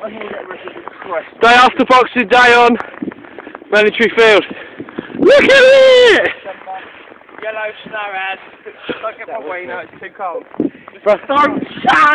Day after Boxing Day on Manningtree Field. Look at it! Yellow snow ad. Don't get my way, no, it's too cold. Don't shut